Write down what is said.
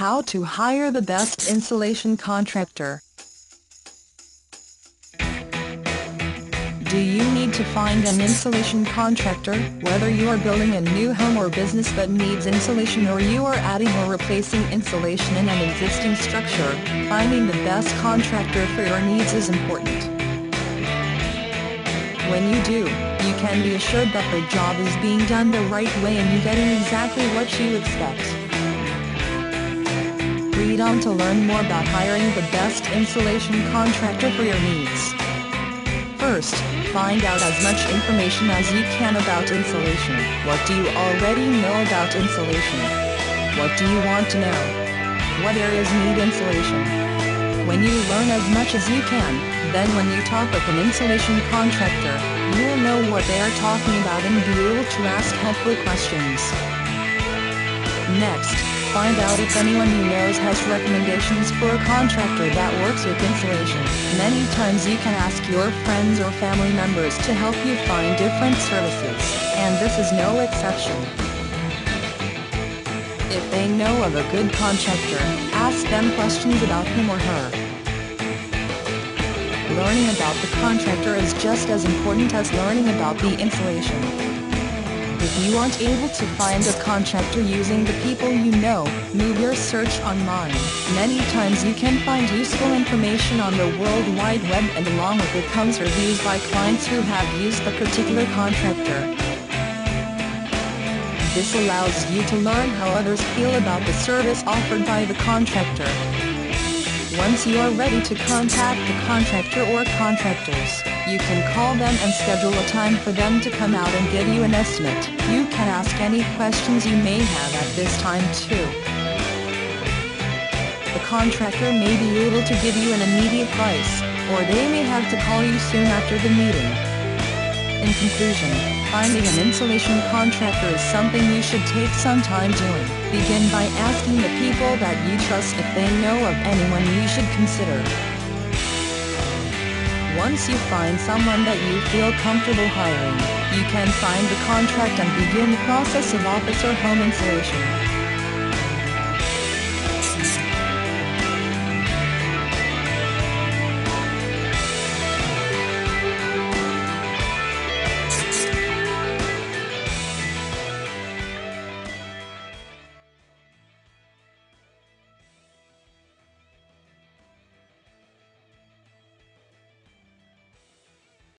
How to hire the best insulation contractor. Do you need to find an insulation contractor? Whether you are building a new home or business that needs insulation, or you are adding or replacing insulation in an existing structure, finding the best contractor for your needs is important. When you do, you can be assured that the job is being done the right way and you're getting exactly what you expect. Read on to learn more about hiring the best insulation contractor for your needs. First, find out as much information as you can about insulation. What do you already know about insulation? What do you want to know? What areas need insulation? When you learn as much as you can, then when you talk with an insulation contractor, you will know what they are talking about and be able to ask helpful questions. Next, find out if anyone you know has recommendations for a contractor that works with insulation. Many times you can ask your friends or family members to help you find different services, and this is no exception. If they know of a good contractor, ask them questions about him or her. Learning about the contractor is just as important as learning about the insulation. If you aren't able to find a contractor using the people you know, move your search online. Many times you can find useful information on the World Wide Web, and along with it comes reviews by clients who have used the particular contractor. This allows you to learn how others feel about the service offered by the contractor. Once you are ready to contact the contractor or contractors, you can call them and schedule a time for them to come out and give you an estimate. You can ask any questions you may have at this time too. The contractor may be able to give you an immediate price, or they may have to call you soon after the meeting. In conclusion, finding an insulation contractor is something you should take some time doing. Begin by asking the people that you trust if they know of anyone you should consider. Once you find someone that you feel comfortable hiring, you can sign the contract and begin the process of office or home insulation.